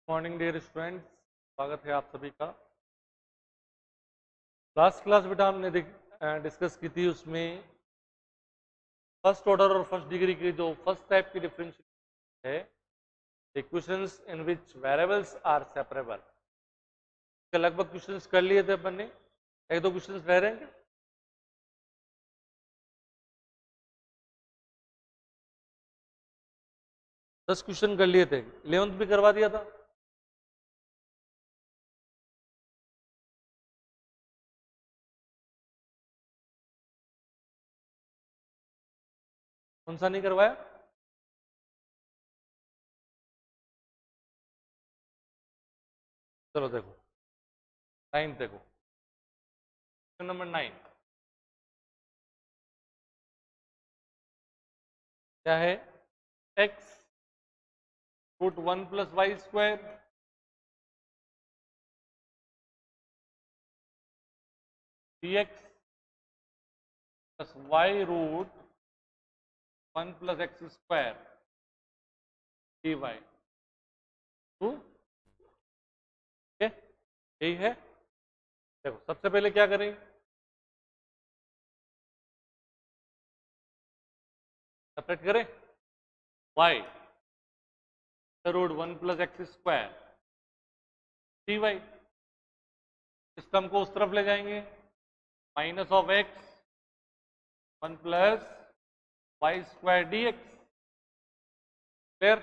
Morning dear students, स्वागत है आप सभी का। लास्ट क्लास बेटा हमने डिस्कस की थी, उसमें फर्स्ट ऑर्डर और फर्स्ट डिग्री की जो फर्स्ट टाइप की डिफरेंशियल है, equations in which variables are separable. लगभग क्वेश्चंस कर लिए थे अपन ने, एक दो क्वेश्चंस रह रहे हैं। 10 क्वेश्चन कर लिए थे, 11th भी करवा दिया था। कौन सा नहीं करवाया? चलो देखो, 9 देखो, क्वेश्चन नंबर 9 क्या है? x root 1 plus y square dx plus y root 1 plus x square dy। टू यही है। देखो सबसे पहले क्या करें, सेपरेट करें y root 1 plus x square dy। इस टर्म को उस तरफ ले जाएंगे, minus of x 1 plus y square d x. Clear?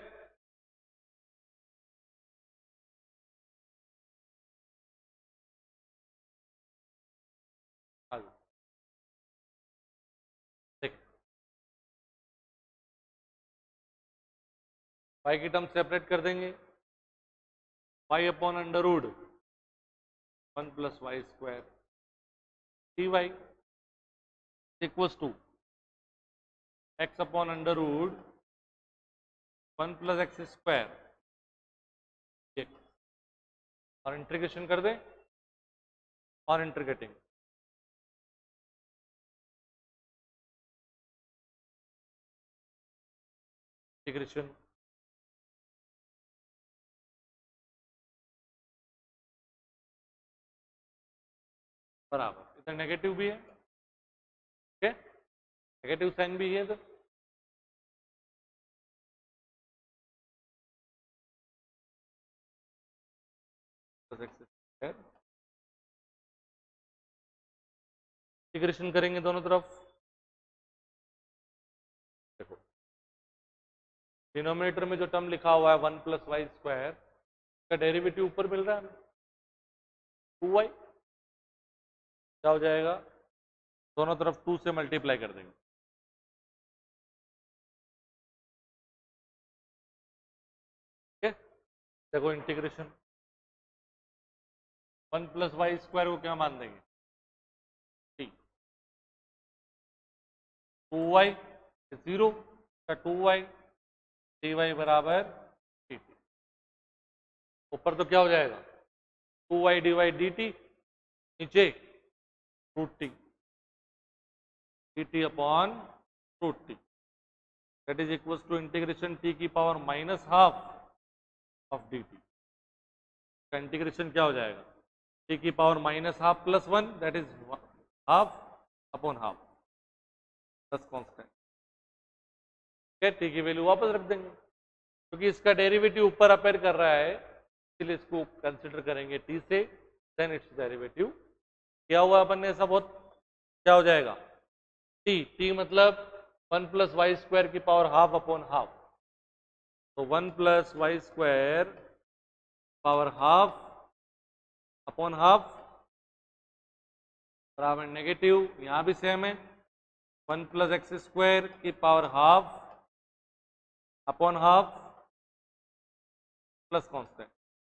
y की टर्म सेपरेट कर देंगे, y upon under root 1 plus y square d y equals to x upon under root 1 plus x square. और integration कर दें और integrating integration बराबर, इधर negative भी है, ठीक है, नेगेटिव साइन भी है तो इंटीग्रेशन करेंगे दोनों तरफ। देखो डिनोमिनेटर में जो टर्म लिखा हुआ है 1 प्लस वाई स्क्वायर का डेरिवेटिव ऊपर मिल रहा है, 2y क्या हो जाएगा, दोनों तरफ 2 से मल्टीप्लाई कर देंगे। ठीक है, देखो इंटीग्रेशन 1 प्लस वाई स्क्वायर को क्या मान देंगे, 2y 0 का 2y dy बराबर dt। ऊपर तो क्या हो जाएगा 2y dy dt, नीचे root t dt upon root t, that is equals to integration t की power minus half of dt का इंटीग्रेशन क्या हो जाएगा t की power minus half plus 1, that is half upon half plus constant. T की value वापस रख देंगे, क्योंकि इसका डेरिवेटिव ऊपर अपेयर कर रहा है, इसलिए इसको कंसिडर करेंगे टी से, देन इट्स डेरिवेटिव क्या हुआ अपन ने ऐसा बहुत, क्या हो जाएगा टी मतलब 1 प्लस वाई स्क्वायर की पावर हाफ अपॉन हाफ, तो 1 plus y square power half upon half बराबर नेगेटिव, यहां भी सेम है 1 प्लस एक्स स्क्वायर की power half upon half plus constant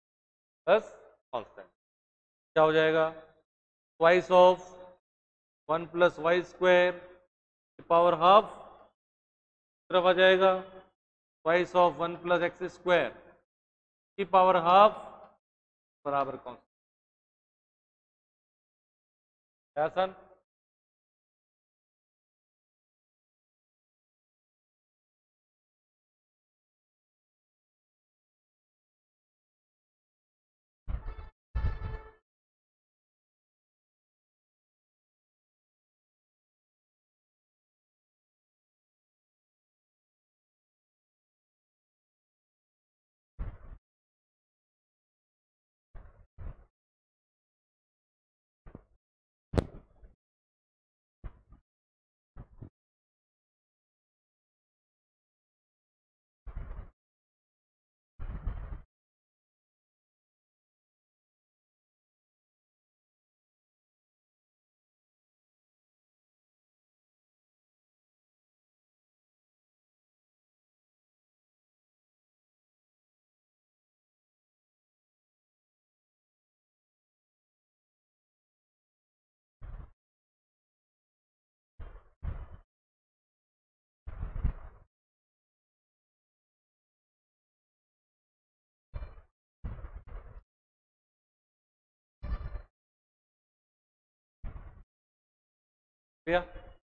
क्या हो जाएगा twice of 1 plus y square की पावर हाफ तरफ आ जाएगा, twice of 1 plus x square की पावर हाफ बराबर कांस्टेंट। आसान। भैया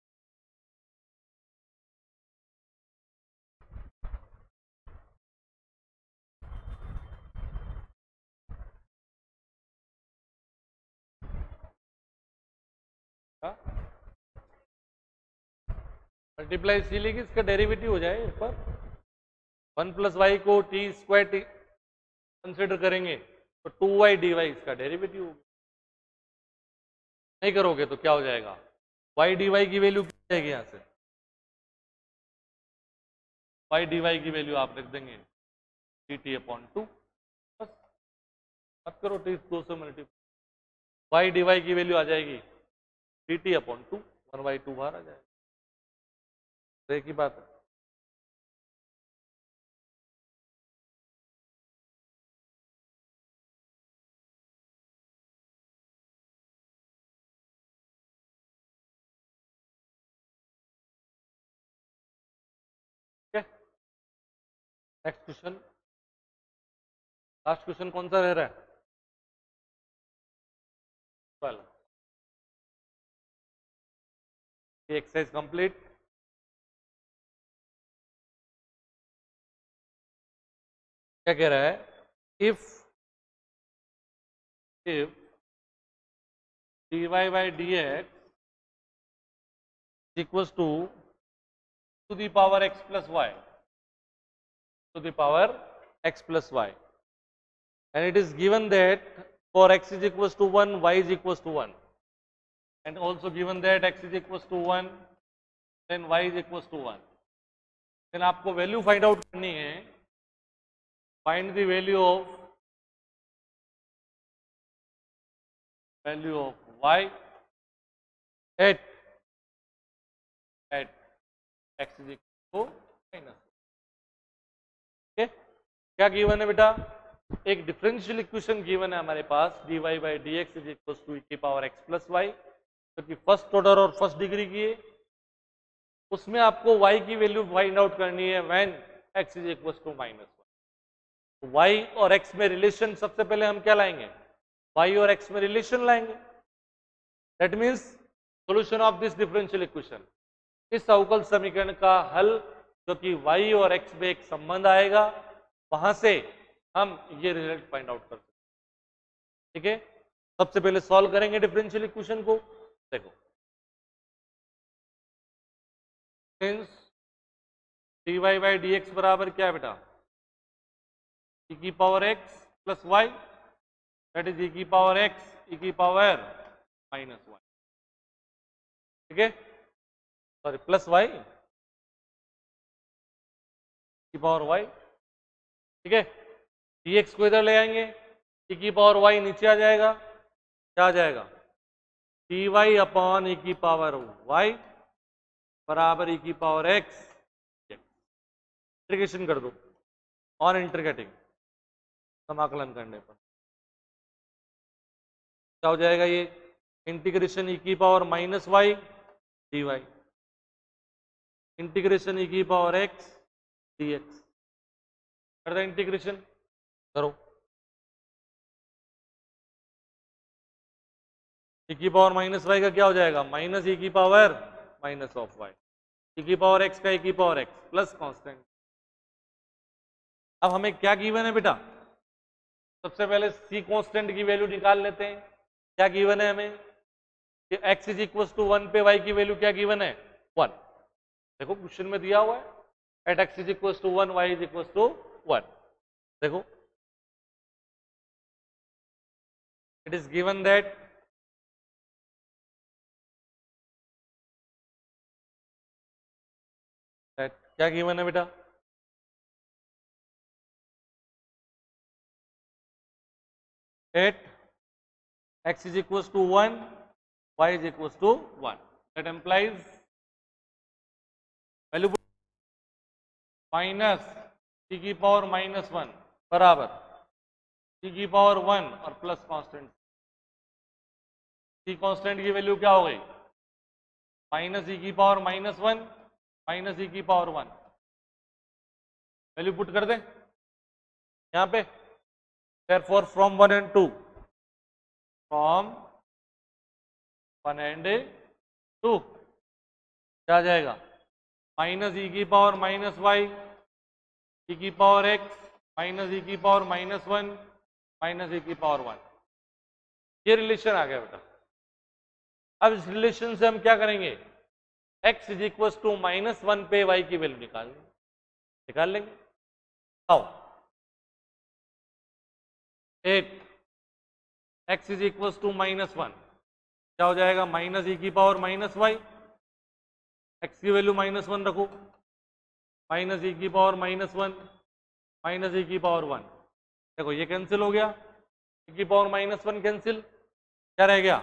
मल्टीप्लाई इसीलिए कि इसका डेरिवेटिव हो जाए ऊपर 1 प्लस वाई को टी स्क्वायर कंसिडर करेंगे तो 2y dy इसका डेरिवेटिव होगा। नहीं करोगे तो क्या हो जाएगा, y dy की वैल्यू क्या जाएगी यहां से, y dy की वैल्यू आप रख देंगे dt/2, बस मत करो टी 2 से मल्टीप्लाई, y dy की वैल्यू आ जाएगी dt/2, 1/2 बाहर आ जाएगा, तो एक ही बात है। नेक्स्ट क्वेश्चन, लास्ट क्वेश्चन कौन सा रह रहा है, 12। ये एक्सरसाइज कंप्लीट। क्या कह रहा है, if dy by dx equals to the power x plus y, to the power x plus y, and it is given that for x is equals to 1, y is equals to 1, and also given that x is equals to 1, then y is equals to 1, then आपको value find out करनी है, find the value of y at x is equal to minus, क्या given है बेटा, एक differential equation given है हमारे पास dy by dx is equals to e की पावर x plus y, जो कि फर्स्ट ऑर्डर और फर्स्ट डिग्री की है, उसमें आपको y की वैल्यू फाइंड आउट करनी है when x is equals to minus 1। y और x में रिलेशन सबसे पहले हम क्या लाएंगे, y और x में रिलेशन लाएंगे, that means solution of this differential equation, इस अवकल समीकरण का हल जो कि y और x में एक संबंध आएगा, वहां से हम ये रिजल्ट फाइंड आउट कर सकते हैं। ठीक है, सबसे पहले सॉल्व करेंगे डिफरेंशियल इक्वेशन को। देखो, सिंस dy by dx बराबर क्या है बेटा, e की power x plus y, that is e की पावर x e की पावर माइनस वाई। ठीक है, सॉरी प्लस वाई की पावर वाई। ठीक है, dx को इधर ले आएंगे, e की पावर y नीचे आ जाएगा, क्या आ जाएगा, dy अपॉन e की पावर y बराबर e की पावर x। इंटीग्रेशन कर दो, और इंटीग्रेटिंग समाकलन करने पर क्या हो जाएगा, ये इंटीग्रेशन e की power minus y d y, integration e की पावर x dx, कर दो इंटीग्रेशन करो, e की पावर माइनस वाई का क्या हो जाएगा, माइनस e की power minus of y, e की पावर x का e की पावर x प्लस कांस्टेंट। अब हमें क्या गिवन है बेटा, सबसे पहले c कांस्टेंट की वैल्यू निकाल लेते हैं। क्या गिवन है हमें कि x इज इक्वल टू 1 पे y की वैल्यू क्या गिवन है, 1। देखो क्वेश्चन में दिया हुआ है at x is equal to 1 y is equal to 1। देखो इट इज गिवन दैट क्या गिवन है बेटा, at x is equals to 1, y is equals to 1. That implies value minus e की पावर माइनस 1 बराबर e की power 1 और plus constant. c constant की value क्या हो गई, माइनस e की पावर माइनस 1 माइनस e की पावर 1। वैल्यू पुट कर दे यहां पे, therefore from 1 and 2, from 1 and 2 क्या आ जाएगा, माइनस ई की पावर माइनस वाई ई की पावर एक्स माइनस ई की power minus one minus e की पावर वन। ये रिलेशन आ गया बेटा। अब इस रिलेशन से हम क्या करेंगे, x is equal to minus one पे y की वैल्यू निकाल लेंगे। आओ, एक x is equal to minus one, क्या हो जाएगा, माइनस ई की पावर माइनस वाई, एक्स की वैल्यू माइनस वन रखो, माइनस ई की power minus one minus e की पावर वन। देखो ये कैंसिल हो गया, ई की पावर माइनस वन कैंसिल, क्या रह गया,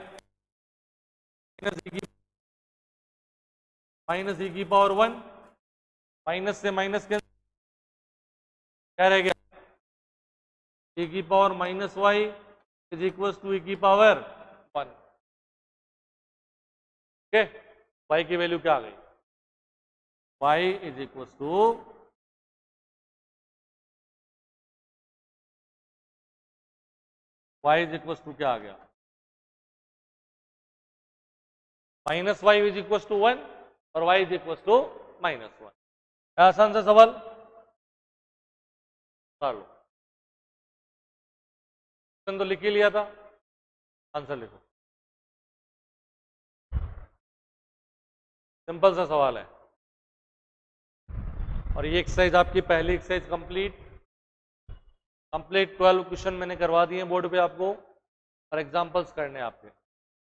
माइनस ई की पावर वन, माइनस से माइनस कैंसिल, क्या रह गया, ई की power minus y is equal to e की पावर वन। ठीक है, वाई की वैल्यू क्या आ गई, y इज इक्वल टू क्या आ गया, minus y is equal to one और y is equal to minus one. आसान सा सवाल, चलो तो लिख ही लिया था, आंसर लिखो। सिंपल सा सवाल है। और ये एक्सरसाइज आपकी पहली एक्सरसाइज कंप्लीट 12 क्वेश्चन मैंने करवा दिए बोर्ड पे आपको, और एग्जांपल्स करने हैं आपके।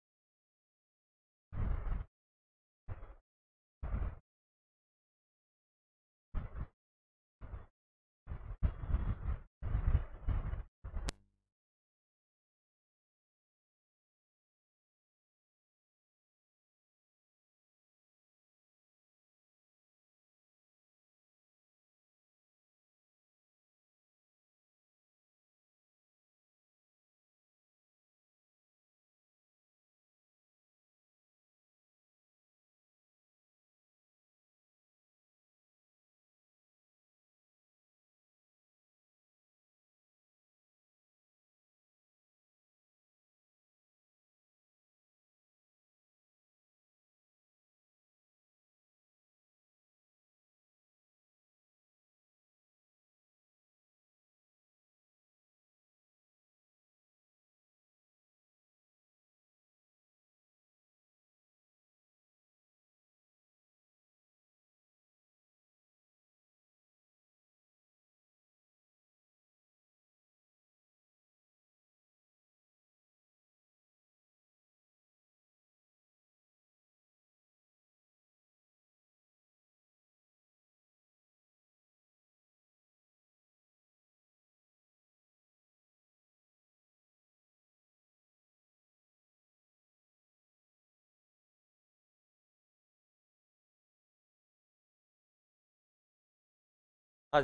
हाँ जी,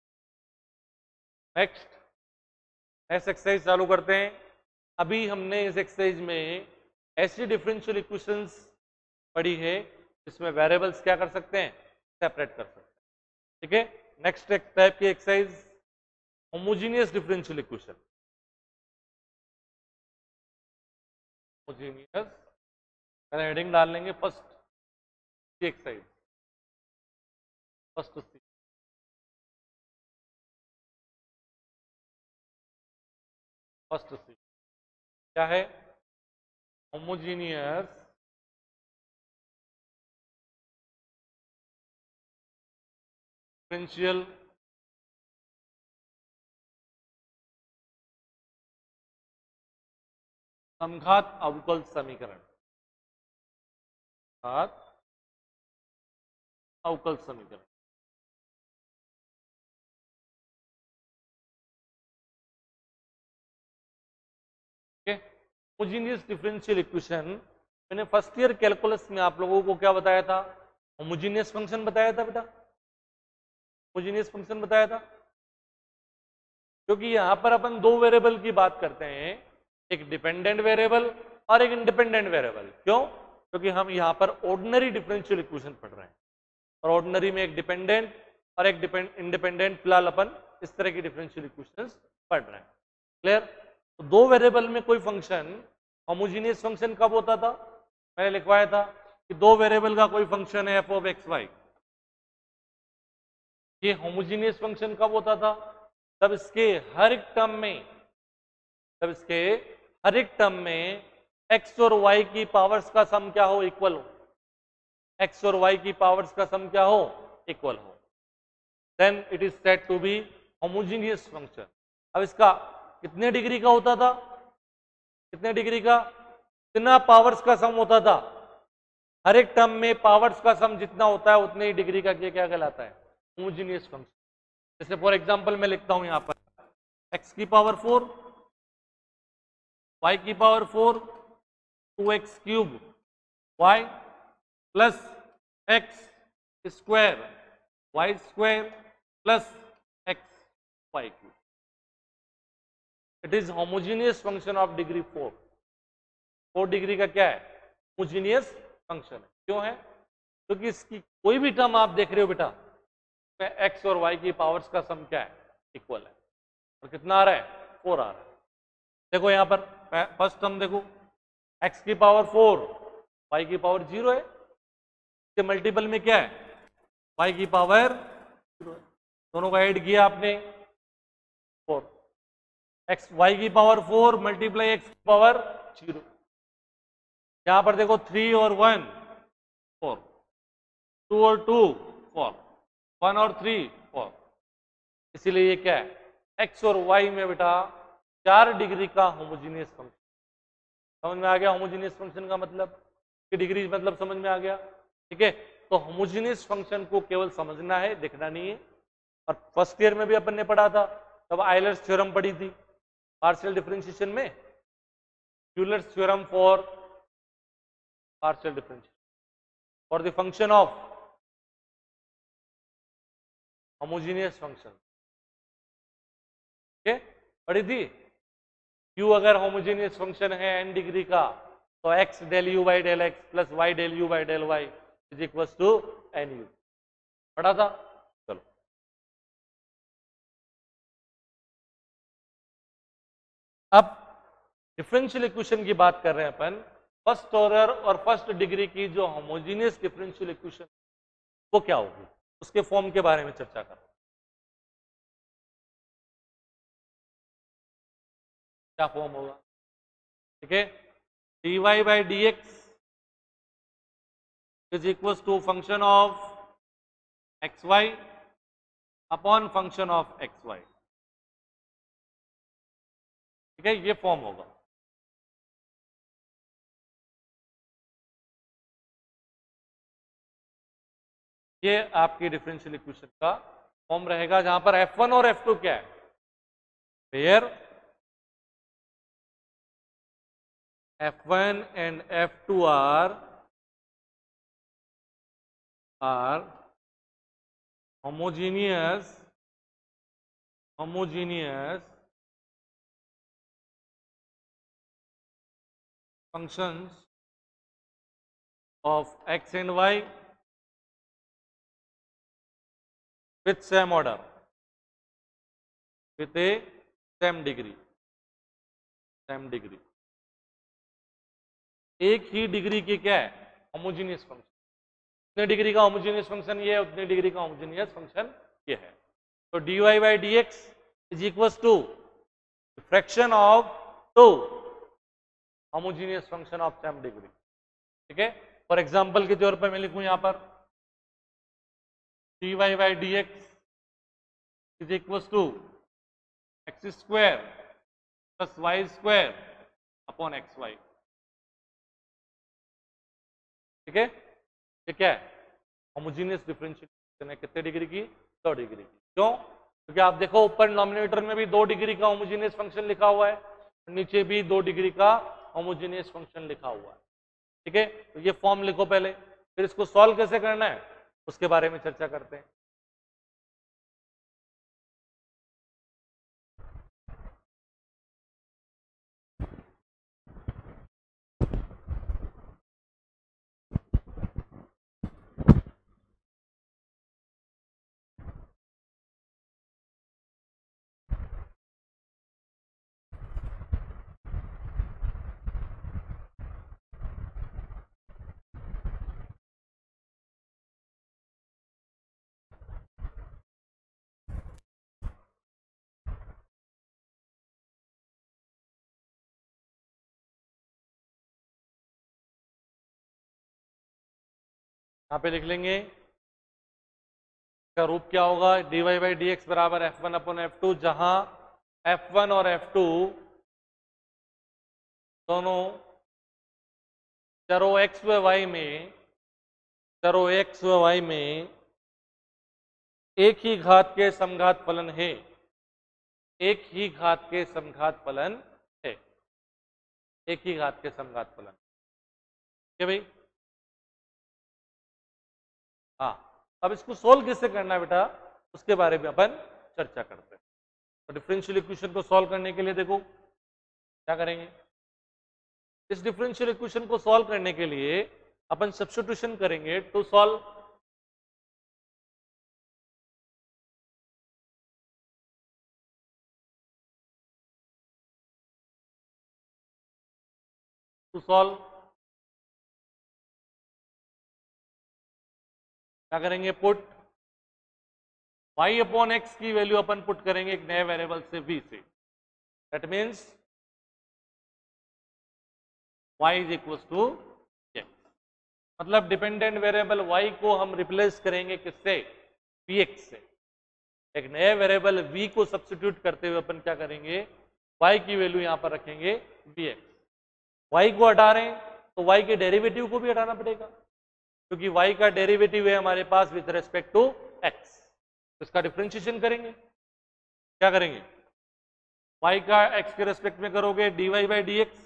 नेक्स्ट एक्सरसाइज चालू करते हैं। अभी हमने इस एक्सरसाइज में ऐसी डिफरेंशियल इक्वेशंस पढ़ी है जिसमें वेरिएबल्स क्या कर सकते हैं, सेपरेट कर सकते हैं। ठीक है, नेक्स्ट टाइप की exercise homogeneous differential equation. Homogeneous heading डाल लेंगे first exercise, first C. First C क्या है, होमोजीनियस डिफरेंशियल समघात अवकल समीकरण, अवकल समीकरण। होमोजीनियस डिफरेंशियल इक्वेशन मैंने फर्स्ट ईयर कैलकुलस में आप लोगों को क्या बताया था, होमोजीनियस फंक्शन बताया था बेटा, होमोजीनियस फंक्शन बताया था। क्योंकि यहां पर अपन दो वेरिएबल की बात करते हैं, एक डिपेंडेंट वेरिएबल और एक इंडिपेंडेंट वेरिएबल। क्यों, क्योंकि हम यहां पर ऑर्डिनरी डिफरेंशियल इक्वेशन पढ़ रहे हैं, और ऑर्डिनरी में एक डिपेंडेंट और एक इंडिपेंडेंट, फिलहाल अपन इस तरह की डिफरेंशियल इक्वेशंस पढ़ रहे हैं। क्लियर। तो दो वेरिएबल में कोई फंक्शन होमोजीनियस फंक्शन कब होता था, मैंने लिखवाया था कि दो वेरिएबल का कोई फंक्शन है एफ ऑफ एक्स वाई, ये होमोजीनियस फंक्शन कब होता था? तब इसके हर एक टर्म में एक्स और वाई की पावर्स का सम क्या हो? इक्वल हो। एक्स और वाई की पावर्स का सम क्या हो? इक्वल हो। Then it is said to be homogeneous function. अब इसका कितने डिग्री का होता था? कितने डिग्री का? कितना पावर्स का सम होता था? हर एक टर्म में पावर्स का सम जितना होता है उतने ही डिग्री का क्या कहलाता है? Homogeneous function. जैसे फॉर एग्जांपल मैं लिखता हूं यहां पर x की पावर 4, y की power 4, 2x cube y plus x square y square plus x y cube. It is homogeneous function of degree 4। 4 degree का क्या है? होमोजीनियस फंक्शन है। क्यों है? क्योंकि इसकी कोई भी टर्म आप देख रहे हो बेटा, एक्स और वाई की पावर्स का सम क्या है? इक्वल है। और कितना आ रहा है? 4 आ रहा है। देखो यहां पर फर्स्ट टर्म देखो, एक्स की पावर 4, वाई की पावर 0 है। इसके मल्टीपल में क्या है? वाई की पावर 0 है। दोनों को ऐड किया आपने 4। एक्स वाई की पावर 4 मल्टीप्लाई एक्स की पावर 0। यहां पर देखो 3 और 1 4, 2 और 2 4, 1 और 3 4। इसीलिए ये क्या है? एक्स और वाई में बेटा 4 डिग्री का होमोजीनियस फंक्शन। समझ में आ गया होमोजीनियस फंक्शन का मतलब? कि डिग्री मतलब समझ में आ गया? ठीक है, तो होमोजीनियस फंक्शन को केवल समझना है, देखना नहीं है। और फर्स्ट ईयर में भी अपन ने पढ़ा था, तब आयलर्स थ्योरम पढ़ी थी पार्शियल डिफरेंशिएशन में, Euler's theorem for partial differentiation for the function of homogeneous function. ठीक है, पढ़ी थी। u अगर होमोजीनियस फंक्शन है n डिग्री का, तो x del u by del x plus y del u by del y is equal to n u. पढ़ा था? चलो अब डिफरेंशियल इक्वेशन की बात कर रहे हैं अपन। फर्स्ट ऑर्डर और फर्स्ट डिग्री की जो होमोजीनियस डिफरेंशियल इक्वेशन वो क्या होगी, उसके फॉर्म के बारे में चर्चा कर। क्या फॉर्म होगा? ठीक है, dy by d x is equal to function of x y upon function of x y. ठीक है, ये फॉर्म होगा। ये आपकी डिफरेंशियल इक्वेशन का फॉर्म रहेगा, जहां पर F1 और F2 क्या है? Where F1 and F2 are homogeneous functions of x and y with same order, with a same degree, एक ही डिग्री की क्या है? Homogeneous function. उतने डिग्री का होमोजीनियस फंक्शन ये है, उतने डिग्री का होमोजीनियस फंक्शन ये है। तो dy by d x is equal to fraction of 2 homogeneous function of same degree. ठीक है, फॉर एग्जाम्पल के तौर पर मैं लिखूं यहां पर dy by d x is equal to x square plus y square upon x y. ठीक है, ये क्या है? होमोजीनियस डिफरेंशियल है। कितने डिग्री की? 2 डिग्री की। क्यों? क्योंकि आप देखो ऊपर डिनोमिनेटर में भी 2 डिग्री का होमोजीनियस फंक्शन लिखा हुआ है, नीचे भी 2 डिग्री का होमोजीनियस फंक्शन लिखा हुआ है। ठीक है, तो ये फॉर्म लिखो पहले, फिर इसको सॉल्व कैसे करना है उसके बारे में चर्चा करते हैं। यहाँ पे लिख लेंगे, इसका रूप क्या होगा, dy बाई डी एक्स बराबर F1 अपॉन F2, जहां F1 और F2 दोनों चरों x व y में, चरों x व y में एक ही घात के समघात फलन है, एक ही घात के समघात फलन है, एक ही घात के समघात फलन, ठीक है भाई। हाँ, अब इसको सोल्व कैसे करना है बेटा, उसके बारे में अपन चर्चा करते हैं। तो डिफरेंशियल इक्वेशन को सॉल्व करने के लिए देखो क्या करेंगे, इस डिफरेंशियल इक्वेशन को सॉल्व करने के लिए अपन सब्स्टिट्यूशन करेंगे टू सॉल्व क्या करेंगे, पुट y अपॉन एक्स की वैल्यू अपन पुट करेंगे एक नए वेरिएबल से v से, that means y is equal to x, मतलब डिपेंडेंट वेरिएबल y को हम रिप्लेस करेंगे किससे, vx से। एक नए वेरिएबल v को सब्स्टिट्यूट करते हुए अपन क्या करेंगे, y की वैल्यू यहां पर रखेंगे vx। y को हटा रहे हैं तो y के डेरिवेटिव को भी हटाना पड़ेगा, क्योंकि y का डेरिवेटिव है हमारे पास विद रेस्पेक्ट टू x, तो इसका डिफरेंशिएशन करेंगे। क्या करेंगे, y का x के रेस्पेक्ट में करोगे dy बाई डी एक्स,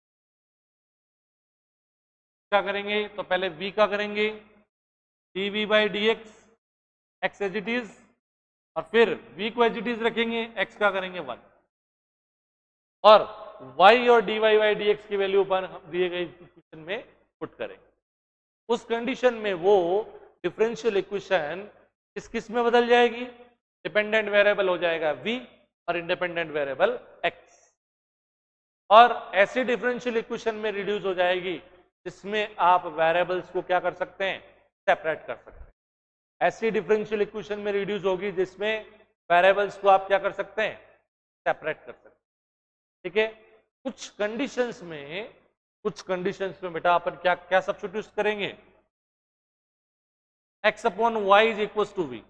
क्या करेंगे, तो पहले v का करेंगे dv by d x, x as it is, और फिर v को एज इट इज रखेंगे, x का करेंगे 1, और y और dy बाई डी एक्स की वैल्यू पर दिए गए इक्वेशन में पुट करेंगे। उस कंडीशन में वो डिफरेंशियल इक्वेशन किस में बदल जाएगी, डिपेंडेंट वेरिएबल हो जाएगा v और इंडिपेंडेंट वेरिएबल x, और ऐसी डिफरेंशियल इक्वेशन में रिड्यूस हो जाएगी जिसमें आप वेरिएबल्स को क्या कर सकते हैं, सेपरेट कर सकते हैं। ऐसी डिफरेंशियल इक्वेशन में रिड्यूस होगी जिसमें वेरिएबल्स को आप क्या कर सकते हैं, सेपरेट कर सकते हैं, ठीक है। कुछ कंडीशंस में बेटा अपन क्या क्या सब्स्टिट्यूट करेंगे, x upon y is equal to v,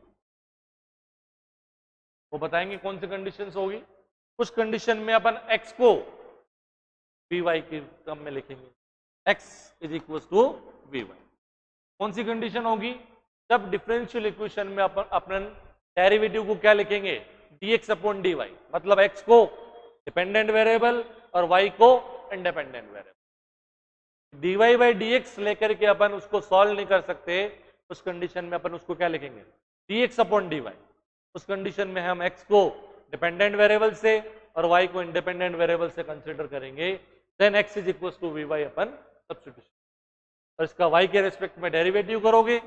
वो बताएंगे कौन सी कंडीशंस होगी। कुछ कंडीशन में अपन x को vy के टर्म में लिखेंगे, x is equal to vy। कौन सी कंडीशन होगी, जब डिफरेंशियल इक्वेशन में अपन डेरिवेटिव को क्या लिखेंगे, dx अपॉन dy, मतलब x को डिपेंडेंट वेरिएबल और y को independent variable. dy by d x लेकर के अपन उसको सॉल्व नहीं कर सकते, उस कंडीशन में अपन उसको क्या लिखेंगे, dx अपॉन dy। उस कंडीशन में हम x को डिपेंडेंट वेरिएबल से और y को इंडिपेंडेंट वेरिएबल से कंसीडर करेंगे, then x is equal to vy अपन सब्स्टिट्यूशन, और इसका y के रेस्पेक्ट में डेरिवेटिव करोगे,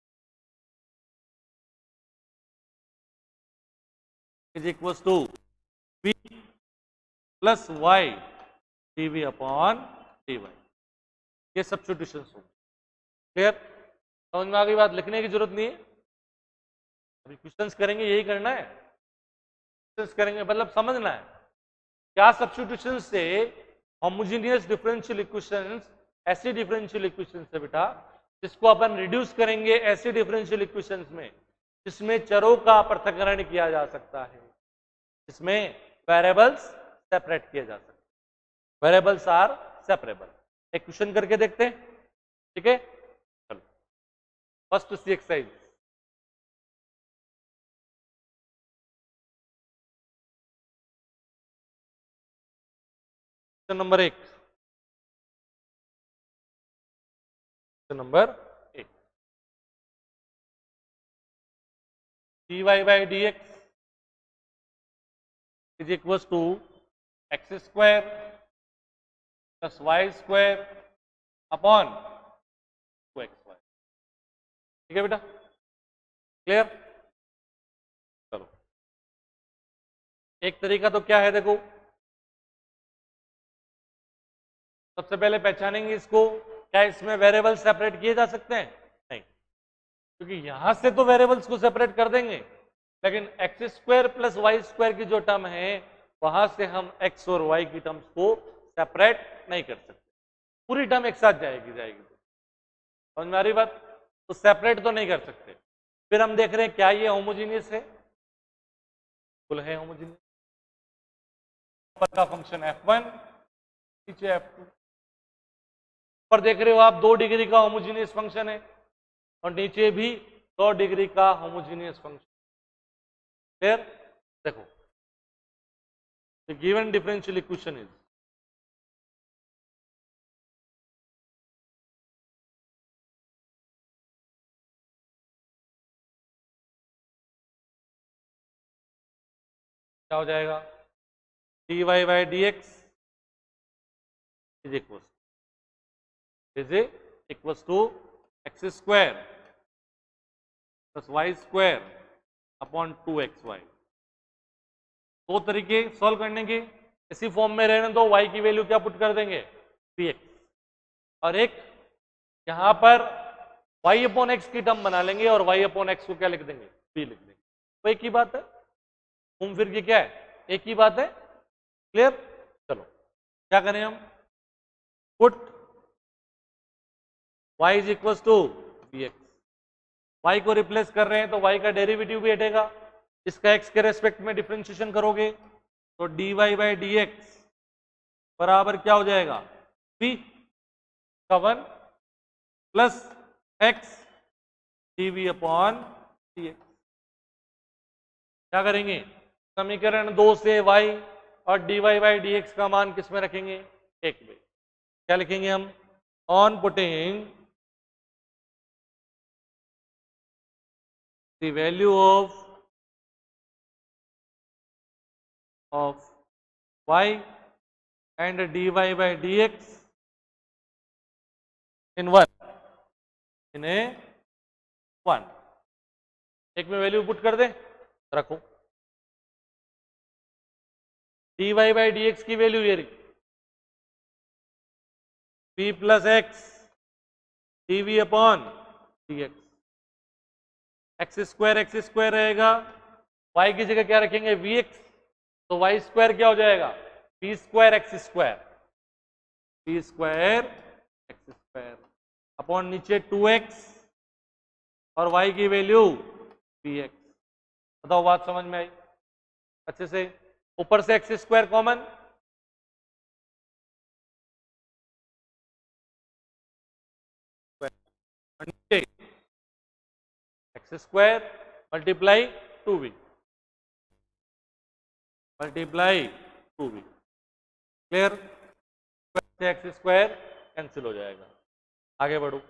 is equal to v plus y dv upon dy, ये सब्स्टिट्यूशन हो। क्लियर, समझ में आ गई बात, लिखने की जरूरत नहीं है, अभी क्वेश्चंस करेंगे यही करना है, क्वेश्चंस करेंगे मतलब समझना है क्या सब्स्टिट्यूशन से होमोजेनियस डिफरेंशियल इक्वेशंस, ऐसी डिफरेंशियल इक्वेशंस से बेटा जिसको अपन रिड्यूस करेंगे ऐसी डिफरेंशियल इक्वेशंस में जिसमें चरों का पृथक्करण किया जा सकता है, जिसमें वेरिएबल्स सेपरेट किए जा सकते हैं, वेरिएबल्स आर सेपरेबल। एक क्वेश्चन करके देखते हैं, ठीक है, चलो first C exercise, number 1, number 1, dy by d x is equal to x square plus y square upon 2xy, ठीक है बेटा, क्लियर। चलो एक तरीका तो क्या है, देखो सबसे पहले पहचानेंगे इसको, क्या इसमें वेरिएबल सेपरेट किए जा सकते हैं, नहीं, क्योंकि यहां से तो वेरिएबल्स को सेपरेट कर देंगे, लेकिन x square plus y square की जो टर्म है वहां से हम एक्स और वाई की टर्म्स को सेपरेट नहीं कर सकते, पूरी टर्म एक साथ जाएगी। समझ में आ रही बात, तो सेपरेट तो नहीं कर सकते। फिर हम देख रहे हैं क्या ये होमोजीनियस है, बिल्कुल है होमोजीनियस। ऊपर का फंक्शन f1, नीचे f2। पर देख रहे हो आप 2 डिग्री का होमोजीनियस फंक्शन है और नीचे भी 2 डिग्री का होमोजीनियस फंक्शन। फिर देखो the given differential equation is, क्या हो जाएगा, dy by dx is equals to x square plus y square upon 2xy। 2 तरीके सॉल्व करने के, इसी फॉर्म में रहने दो, y की वैल्यू क्या पुट कर देंगे 3x, और एक यहां पर y अपॉन एक्स की टर्म बना लेंगे और y अपॉन एक्स को क्या लिख देंगे, b लिख देंगे। तो एक ही बात है, घूम फिर के क्या है, एक ही बात है। क्लियर। चलो क्या करें हम, put y is equal to bx, y को रिप्लेस कर रहे हैं तो y का डेरिवेटिव भी हटेगा, इसका x के रेस्पेक्ट में डिफरेंशिएशन करोगे तो dy बाई dx बराबर क्या हो जाएगा, b का 1 plus x dv upon dx। क्या करेंगे, समीकरण 2 से y और dy बाई dx का मान किस में रखेंगे, 1 में। क्या लिखेंगे हम, on putting the value of y and dy by dx in 1 in a 1, एक में वैल्यू पुट कर दे, रखो dy बाई dx की वैल्यू ये रही p plus x dv upon dx, x square रहेगा, y की जगह क्या रखेंगे vx, तो y स्क्वायर क्या हो जाएगा p square x square upon नीचे 2x और y की वैल्यू px। बताओ बात समझ में आई अच्छे से। ऊपर से एक्स स्क्वायर कॉमन, नीचे x square multiply 2v multiply 2v। Clear, x square cancel हो जाएगा। आगे बढ़ो,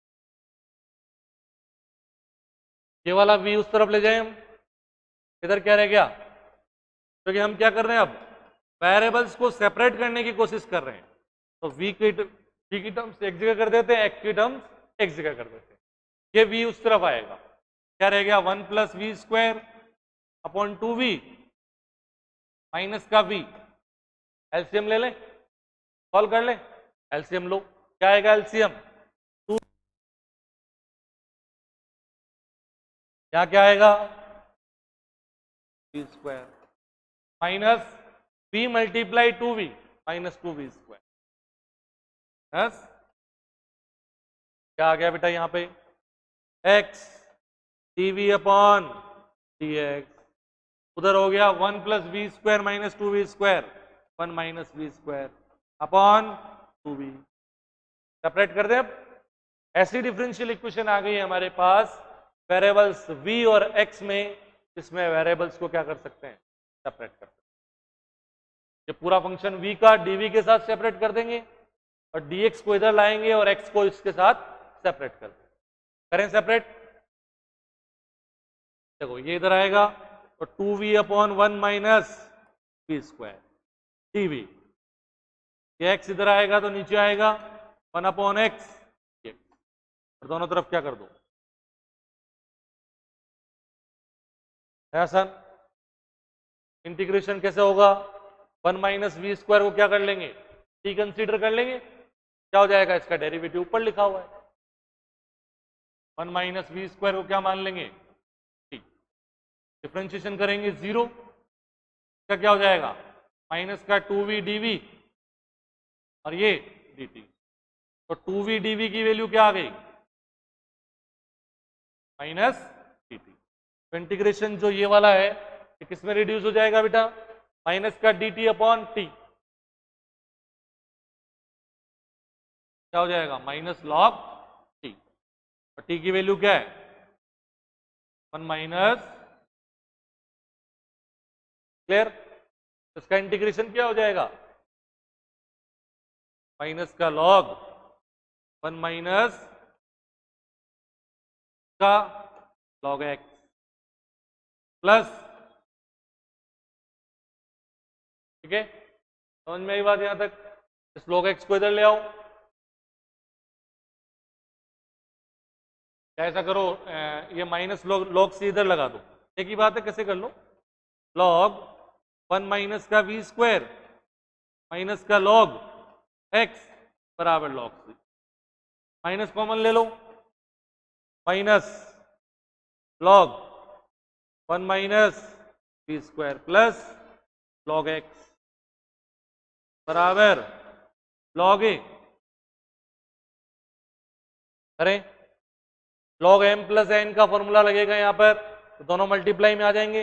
ये वाला v उस तरफ ले जाए हम, इधर क्या रह गया, क्योंकि हम क्या कर रहे हैं अब वेरिएबल्स को सेपरेट करने की कोशिश कर रहे हैं, तो v की टर्म्स एक जगह कर देते हैं, x की टर्म्स एक जगह कर देते हैं, ये v उस तरफ आएगा, क्या रह गया 1 plus v square upon 2v minus का v, एलसीएम ले लें, सॉल्व कर ले, एलसीएम लो, क्या आएगा एलसीएम, क्या आएगा v square minus v multiply 2v minus 2v square, yes क्या आ गया बेटा यहां पे x dv अपॉन dx, उधर हो गया 1 plus v square minus 2v square, 1 minus v square upon 2v। Separate कर दे, अब ऐसी डिफरेंशियल इक्वेशन आ गई है हमारे पास वेरिएबल्स v और x में, इसमें वेरिएबल्स को क्या कर सकते हैं, सेपरेट कर सकते हैं। ये पूरा फंक्शन v का dv के साथ सेपरेट कर देंगे और dx को इधर लाएंगे और x को इसके साथ सेपरेट कर देंगे। करें सेपरेट, देखो ये इधर आएगा तो 2v upon 1 minus v square dv, ये x इधर आएगा तो नीचे आएगा 1 अपॉन एक्स, और दोनों तरफ क्या कर दो, है आसान। इंटीग्रेशन कैसे होगा, 1 माइनस वी स्क्वायर को क्या कर लेंगे, t कंसीडर कर लेंगे, क्या हो जाएगा, इसका डेरिवेटिव ऊपर लिखा हुआ है, 1 माइनस वी स्क्वायर को क्या मान लेंगे t, डिफरेंशिएशन करेंगे 0, क्या हो जाएगा माइनस का 2v dv और ये dt, तो 2v dv की वैल्यू क्या आ गई माइनस डी टी। तो इंटीग्रेशन जो ये वाला है ये किस में रिड्यूस हो जाएगा बेटा, माइनस का डी टी अपॉन टी, क्या हो जाएगा माइनस लॉग टी, और टी की वैल्यू क्या है 1 माइनस, क्लियर। इसका इंटीग्रेशन क्या हो जाएगा माइनस का लॉग 1 माइनस का लॉग एक्स प्लस, ठीक है समझ में आई बात यहां तक। इस लॉग एक्स को इधर ले आओ, ऐसा करो ये माइनस लॉग से इधर लगा दो, एक ही बात है कैसे कर लो, लॉग 1 माइनस का वी स्क्वायर माइनस का लॉग एक्स बराबर लॉग सी, माइनस कॉमन ले लो, minus log 1 minus v square plus log x बराबर लॉग ए, करें लॉग एम प्लस एन का फॉर्मूला लगेगा यहां पर, तो दोनों मल्टीप्लाई में आ जाएंगे,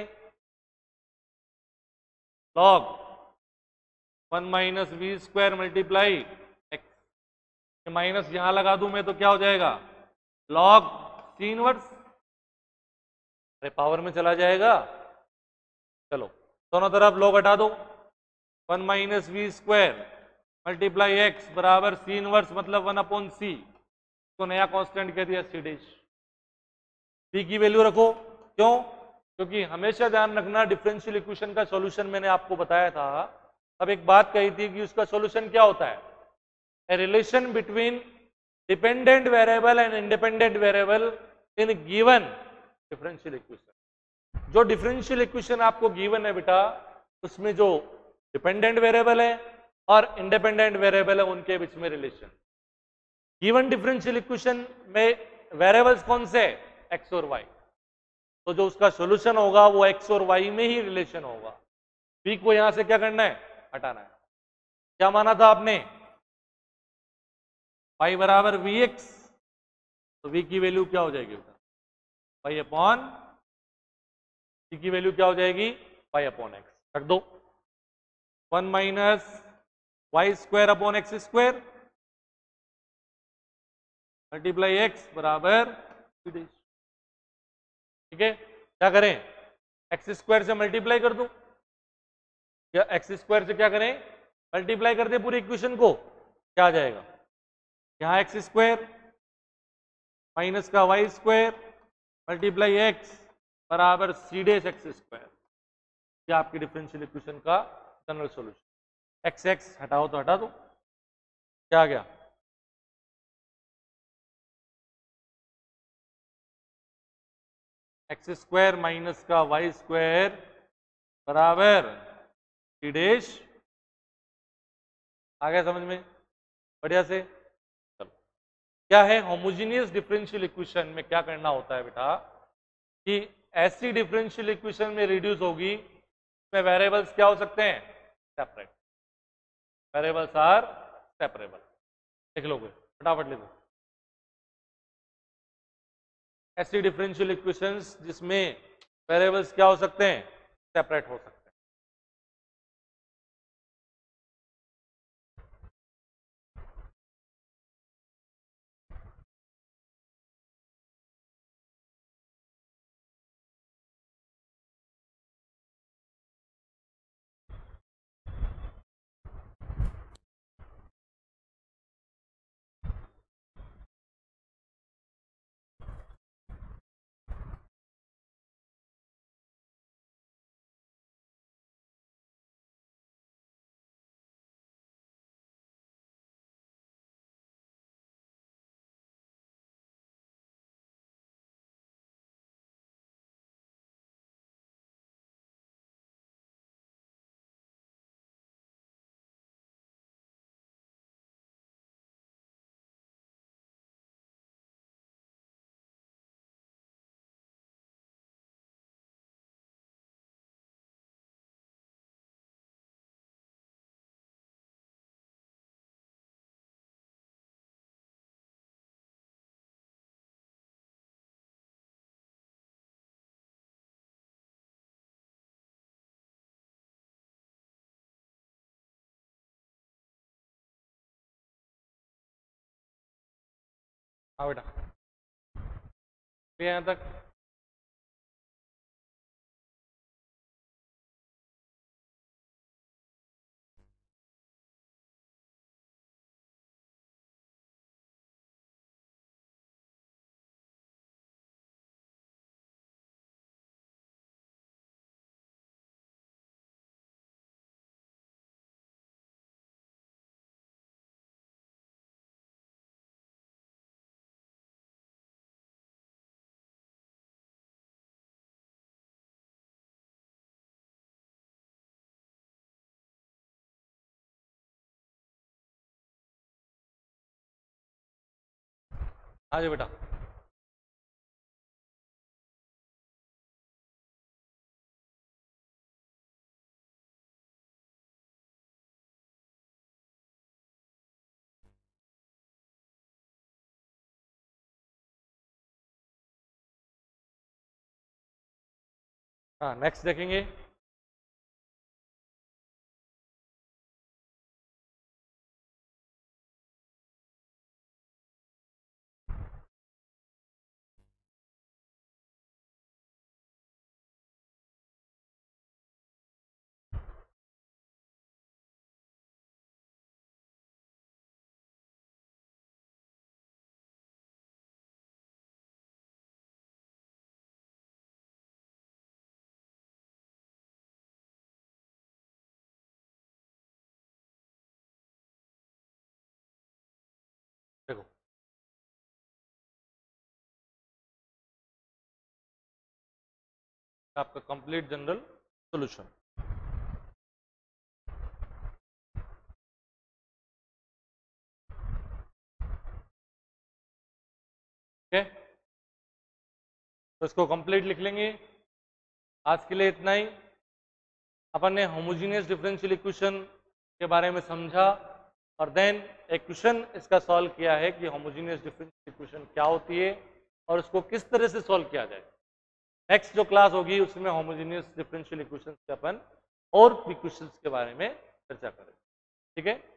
log 1 minus v square multiply x, minus यहां लगा दूं मैं तो क्या हो जाएगा लॉग सी इनवर्स, अरे पावर में चला जाएगा, चलो दोनों तरफ लॉग हटा दो, 1 minus v square multiply x बराबर सी इनवर्स मतलब 1 अपॉन सी, तो नया कांस्टेंट कह दिया सी डैश, सी की वैल्यू रखो, क्यों, क्योंकि हमेशा ध्यान रखना डिफरेंशियल इक्वेशन का सॉल्यूशन मैंने आपको बताया था, अब एक बात कही थी कि उसका सॉल्यूशन क्या होता है, a relation between dependent variable and independent variable in given differential equation. जो डिफरेंशियल इक्वेशन आपको गिवन है बेटा उसमें जो डिपेंडेंट वेरिएबल है और इंडिपेंडेंट वेरिएबल है उनके बीच में रिलेशन, गिवन डिफरेंशियल इक्वेशन में वेरिएबल्स कौन से एक्स और वाई, तो जो उसका सॉल्यूशन होगा वो एक्स और वाई में ही रिलेशन होगा, v को यहां से क्या करना है हटाना है, क्या माना था आपने y बराबर वी एक्स, तो v की वैल्यू क्या हो जाएगी y अपॉन, c की वैल्यू क्या हो जाएगी y अपॉन एक्स, रख दो 1 minus y square upon x square multiply x बराबर, ठीक है क्या करें एक्स स्क्वायर से मल्टीप्लाई कर दूं, या एक्स स्क्वायर से क्या करें मल्टीप्लाई कर दे पूरी इक्वेशन को, क्या आ जाएगा यहां एक्स स्क्वायर माइनस का वाई स्क्वायर मल्टीप्लाई एक्स बराबर सी डेस एक्स स्क्वायर, ये आपकी डिफरेंशियल इक्वेशन का जनरल सॉल्यूशन, एक्स एक्स हटाओ तो हटा दो, क्या आ गया एक्स स्क्वायर माइनस का वाई स्क्वायर बराबर सी डैश, आ गया समझ में बढ़िया से। चलो क्या है होमोजेनियस डिफरेंशियल इक्वेशन में क्या करना होता है बेटा कि ऐसी डिफरेंशियल इक्वेशन में रिड्यूस होगी इसमें वेरिएबल्स क्या हो सकते हैं सेपरेट, वेरिएबल्स आर सेपरेबल, लिख लोगे फटाफट लिखो, ऐसी डिफरेंशियल इक्वेशंस जिसमें वेरिएबल्स क्या हो सकते हैं सेपरेट हो सकते हैं। हाँ बेटा, यहाँ तक हाँ जी बेटा। हाँ नेक्स्ट देखेंगे। देखो आपका कंप्लीट जनरल सॉल्यूशन। ठीक है, तो इसको कंप्लीट लिख लेंगे। आज के लिए इतना ही। अपन ने होमोजीनियस डिफरेंशियल इक्वेशन के बारे में समझा और देन एक क्वेश्चन इसका सॉल्व किया है कि होमोजीनियस डिफरेंशियल इक्वेशन क्या होती है और उसको किस तरह से सॉल्व किया जाए। नेक्स्ट जो क्लास होगी उसमें होमोजीनियस डिफरेंशियल इक्वेशन के अपन और भी क्वेश्चंस के बारे में चर्चा करेंगे। ठीक है।